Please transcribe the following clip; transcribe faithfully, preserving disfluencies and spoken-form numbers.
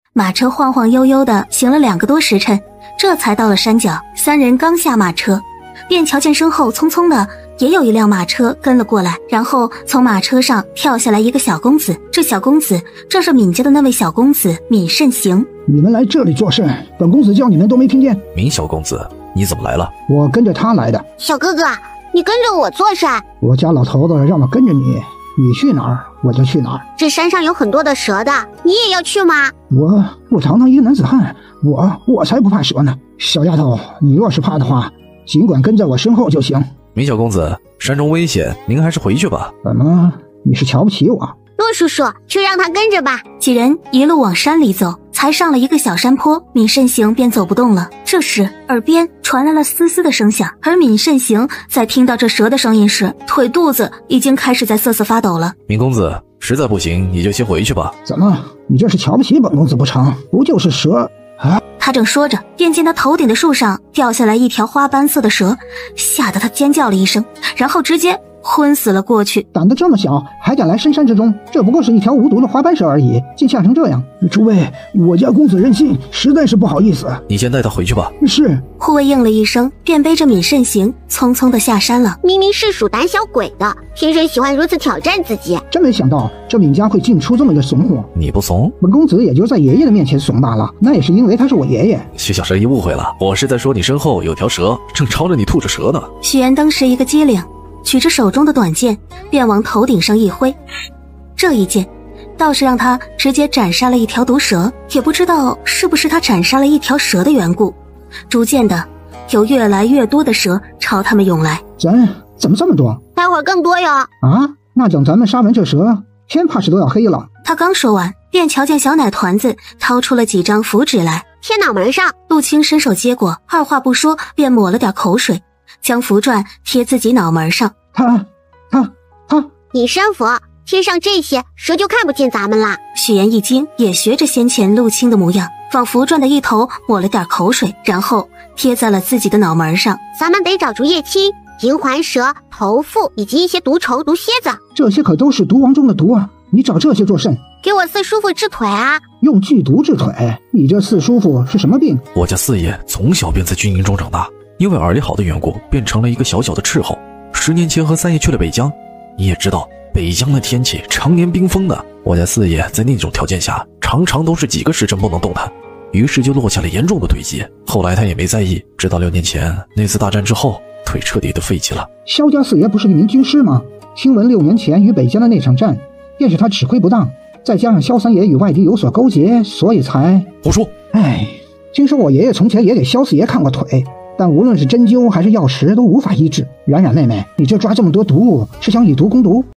马车晃晃悠悠地行了两个多时辰，这才到了山脚。三人刚下马车，便瞧见身后匆匆的也有一辆马车跟了过来，然后从马车上跳下来一个小公子。这小公子正是闵家的那位小公子闵慎行。 你们来这里做甚？本公子叫你们都没听见。 闵小公子，你怎么来了？ 我跟着他来的。 小哥哥，你跟着我做甚？ 我家老头子让我跟着你，你去哪儿我就去哪儿。 这山上有很多的蛇的，你也要去吗？ 我我堂堂一个男子汉，我我才不怕蛇呢。小丫头，你若是怕的话，尽管跟在我身后就行。 闵小公子，山中危险，您还是回去吧。 怎么，你是瞧不起我？ 骆叔叔，就让他跟着吧。 几人一路往山里走，才上了一个小山坡，闵慎行便走不动了。这时耳边传来了嘶嘶的声响，而闵慎行在听到这蛇的声音时，腿肚子已经开始在瑟瑟发抖了。 闵公子，实在不行你就先回去吧。 怎么，你这是瞧不起本公子不成？不就是蛇啊？ 他正说着，便见他头顶的树上掉下来一条花斑色的蛇，吓得他尖叫了一声，然后直接昏死了过去。 胆子这么小，还敢来深山之中？这不过是一条无毒的花斑蛇而已，竟吓成这样！诸位，我家公子任性，实在是不好意思。 你先带他回去吧。 是。 护卫应了一声，便背着闵慎行匆匆地下山了。 明明是属胆小鬼的，天生喜欢如此挑战自己。 真没想到这闵家会竟出这么个怂货。 你不怂？ 本公子也就在爷爷的面前怂罢了，那也是因为他是我爷爷。 徐小生一误会了，我是在说你身后有条蛇，正朝着你吐着蛇呢。 许岩当时一个机灵，取着手中的短剑便往头顶上一挥，这一剑倒是让他直接斩杀了一条毒蛇，也不知道是不是他斩杀了一条蛇的缘故，逐渐的有越来越多的蛇朝他们涌来。 咱怎么这么多？ 待会儿更多哟。 啊，那等咱们杀完这蛇，天怕是都要黑了。 他刚说完，便瞧见小奶团子掏出了几张符纸来贴脑门上。 陆青伸手接过，二话不说便抹了点口水，将符篆贴自己脑门上。 他他他隐身符，贴上这些，蛇就看不见咱们啦。 许岩一惊，也学着先前陆青的模样，往符篆的一头抹了点口水，然后贴在了自己的脑门上。 咱们得找出叶青、银环蛇、头腹以及一些毒虫、毒蝎子， 这些可都是毒王中的毒啊！你找这些做甚？ 给我四叔父治腿啊！ 用剧毒治腿？你这四叔父是什么病？ 我家四爷从小便在军营中长大，因为耳力好的缘故，变成了一个小小的斥候。十年前和三爷去了北疆，你也知道北疆的天气常年冰封的，我家四爷在那种条件下常常都是几个时辰不能动弹，于是就落下了严重的腿疾。后来他也没在意，直到六年前那次大战之后，腿彻底的废弃了。 萧家四爷不是个名军师吗？听闻六年前与北疆的那场战便是他指挥不当，再加上萧三爷与外敌有所勾结，所以才…… 胡说！ 哎，听说我爷爷从前也给萧四爷看过腿，但无论是针灸还是药石都无法医治。冉冉妹妹，你这抓这么多毒，是想以毒攻毒？